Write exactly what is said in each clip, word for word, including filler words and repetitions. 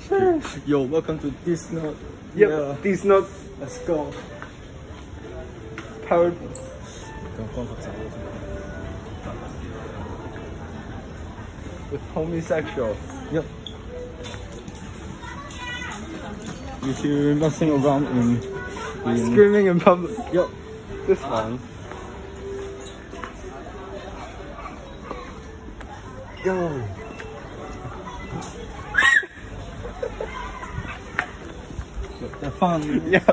Yo, welcome to this note. Yep, Yeah. this note. Let's go. Powered. With homosexuals. Yep. You should messing around in, in Screaming in public. Yep. This one. Yo. They're fun. Yep.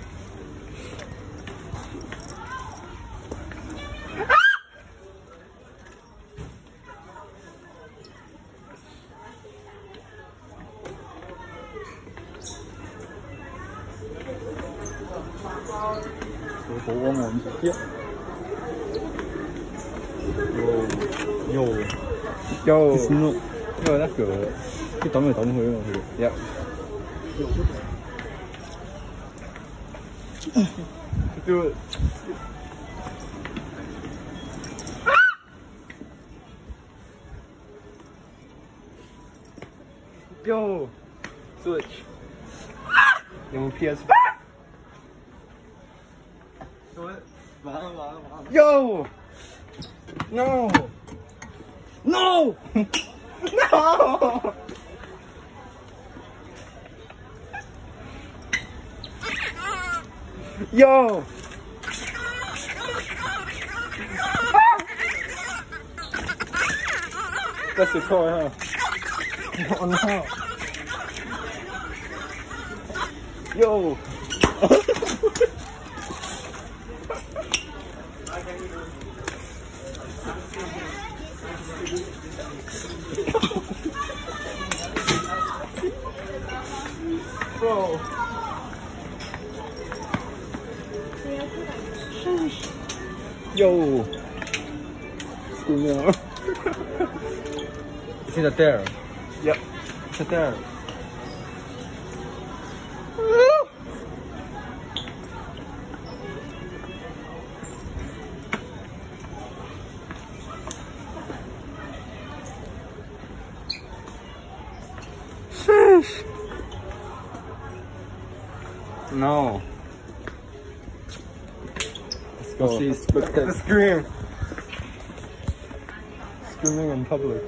保安網頁。Yo, yo, Yo. it's not. Yo, that's good. 啲抌嚟抌去啊嘛佢。 Yep. Do it. Yo. Switch. 有冇 P S？ 玩啊玩啊玩啊 Yo. No. No. No. Yo. That's the toy, huh? Oh no. Yo. Bro. Yo. Screw me out. Is it there? Yep. Is it there? Sheesh. No. Let's go. She's the scream. Screaming in public.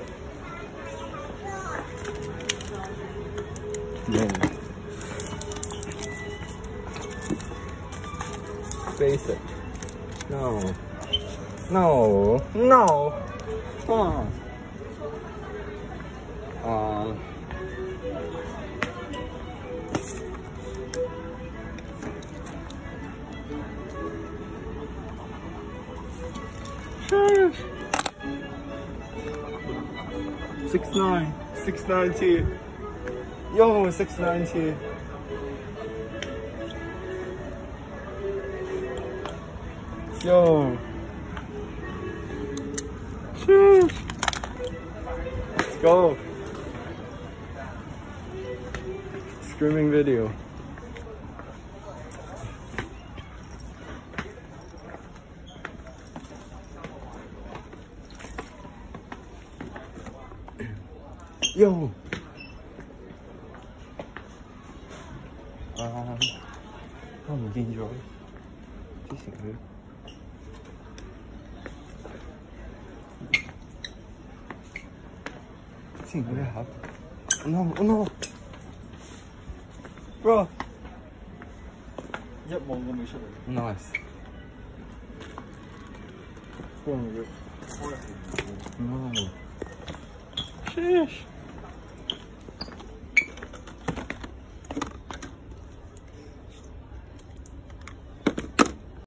Yeah. Basic. No. No. No. Come on. Uh. Six nine, six ninety. Yo, six ninety. Yo. Sheesh. Let's go. Screaming video. Yo. À, nó唔見咗之前佢。之前嗰啲盒。No, no. Bro. 一望都未出嚟。 Nice. Boom. No. Sheesh.